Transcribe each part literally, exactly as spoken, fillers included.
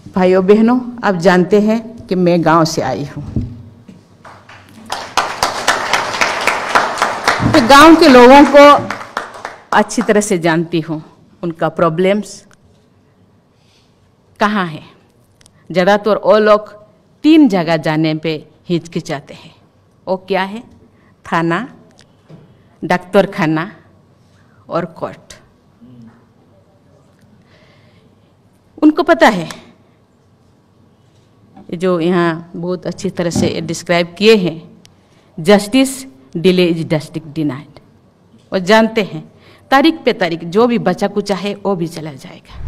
भाइयों बहनों, आप जानते हैं कि मैं गांव से आई हूं। तो गांव के लोगों को अच्छी तरह से जानती हूं, उनका प्रॉब्लम्स कहाँ है। ज़्यादातर वो लोग तीन जगह जाने पे हिचकिचाते हैं। वो क्या है? थाना, डॉक्टर खाना और कोर्ट। उनको पता है, जो यहाँ बहुत अच्छी तरह से डिस्क्राइब किए हैं, justice delay is justice denied. और जानते हैं तारीख पे तारीख जो भी बचा कुचा है वो भी चला जाएगा।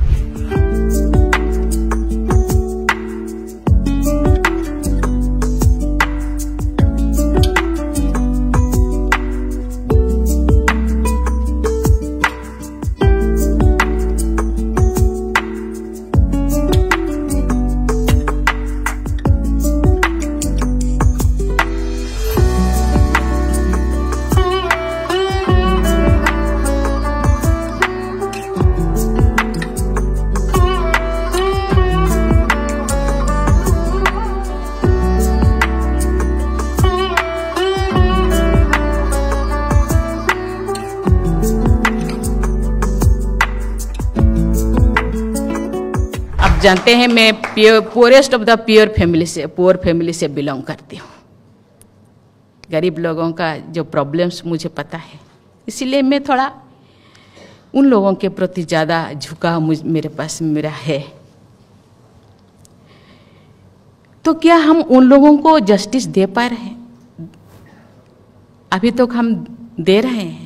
जानते हैं मैं pure poorest of the pure family से पुअर फैमिली से बिलोंग करती हूँ। गरीब लोगों का जो प्रॉब्लम्स मुझे पता है, इसीलिए मैं थोड़ा उन लोगों के प्रति ज़्यादा झुकाव मुझ मेरे पास मेरा है। तो क्या हम उन लोगों को जस्टिस दे पा रहे हैं? अभी तक हम दे रहे हैं।